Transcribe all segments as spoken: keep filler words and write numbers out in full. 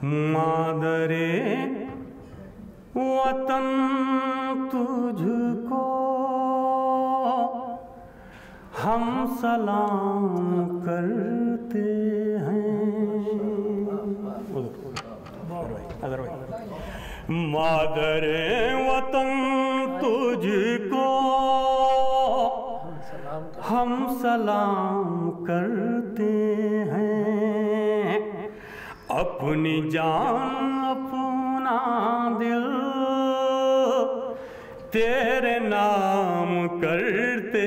मादरे वतन तुझको हम सलाम करते हैं। मादरे वतन तुझको हम सलाम करते हैं। अपनी जान अपना दिल तेरे नाम करते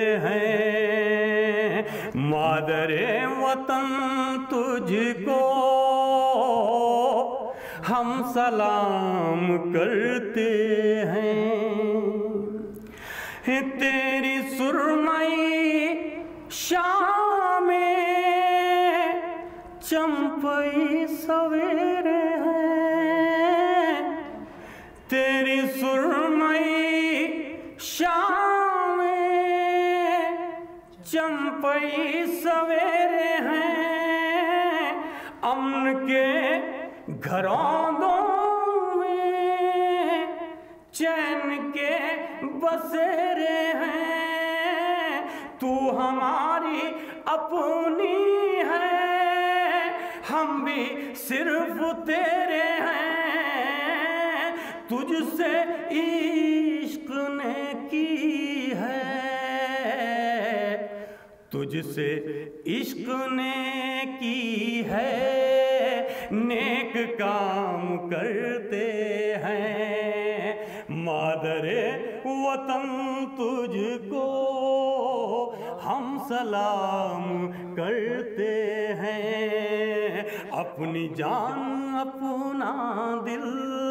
हैं। मादरे वतन तुझको हम सलाम करते हैं। तेरी सुरमई शाम में चंपई सवेरे हैं। तेरी सुरमई शाम में चंपई सवेरे हैं। अमन के घरौंदों में चैन के बसेरे हैं। तू हमारी अपनी है, हम भी सिर्फ तेरे हैं। तुझसे इश्क ने की है, तुझसे इश्क ने की है। नेक काम करते हैं। मादरे वतन तुझको हम सलाम करते हैं। अपनी जान अपना दिल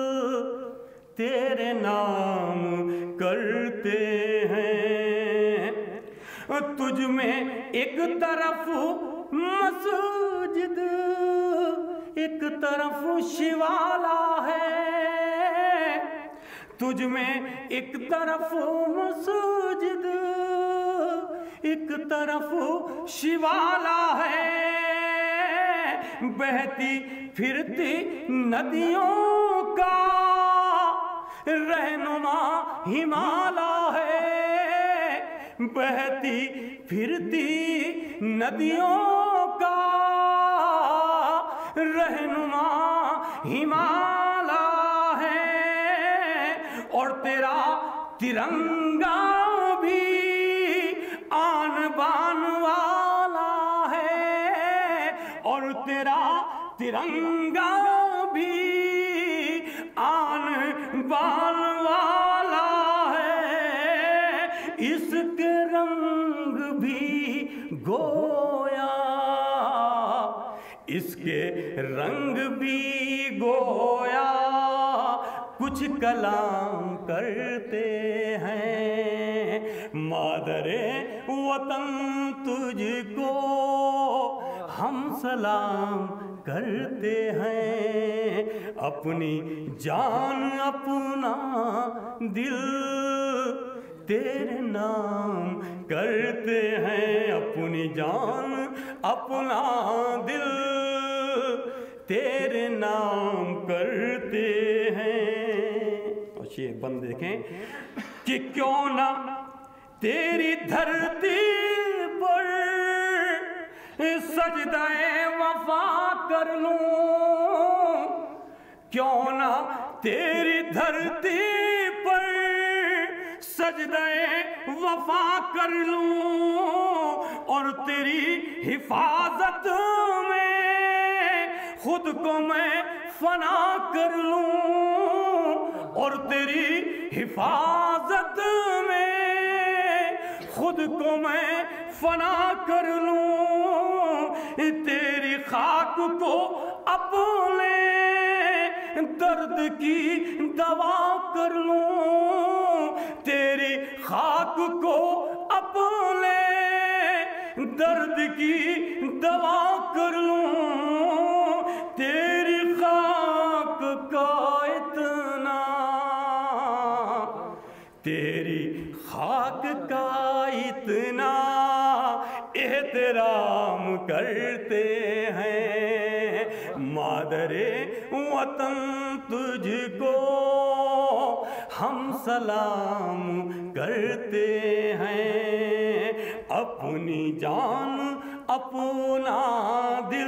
तेरे नाम करते हैं। तुझ में एक तरफ मस्जिद एक तरफ शिवाला है। तुझ में एक तरफ मस्जिद एक तरफ शिवाला है। बहती फिरती नदियों का रहनुमा हिमाला है। बहती फिरती नदियों का रहनुमा हिमाला है। और तेरा तिरंगा भी आन बान वाला है। और तेरा तिरंगा भी आन बान वाला है। इसके रंग भी गोया, इसके रंग भी गोया कुछ कलाम करते हैं। मादरे वतन तुझको हम सलाम करते हैं। अपनी जान अपना दिल तेरे नाम करते हैं। अपनी जान अपना दिल तेरे नाम करते हैं। और ये बंद देखें कि क्यों ना तेरी धरती पर सजदाए वफा कर लूं। क्यों ना तेरी धरती पर सजदाए वफा कर लूं। और तेरी हिफाजत में खुद को मैं फना कर लूं। और तेरी हिफाजत में खुद को मैं फना कर लूं। तेरी खाक को अपने दर्द की दवा कर लूं। तेरी खाक को अपने दर्द की दवा कर लूं। तेरी खाक का इतना तेरी खाक का इतना एहतराम करते हैं। مادر وطن تجھ کو ہم سلام کرتے ہیں، اپنی جان اپنا دل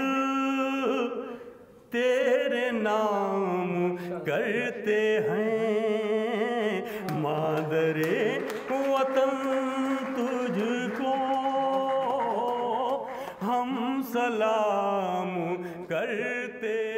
تیرے نام کرتے ہیں، مادر وطن تجھ کو ہم سلام کرتے